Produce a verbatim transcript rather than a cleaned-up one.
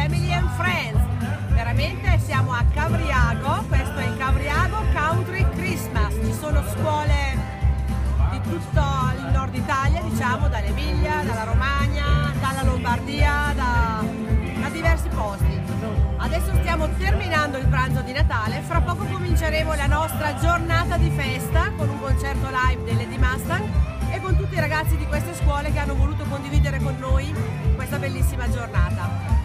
Family and Friends. Veramente siamo a Cavriago, questo è il Cavriago Country Christmas. Ci sono scuole di tutto il nord Italia, diciamo, dall'Emilia, dalla Romagna, dalla Lombardia, da, da diversi posti. Adesso stiamo terminando il pranzo di Natale, fra poco cominceremo la nostra giornata di festa con un concerto live delle Lady Mustang e con tutti i ragazzi di queste scuole che hanno voluto condividere con noi questa bellissima giornata.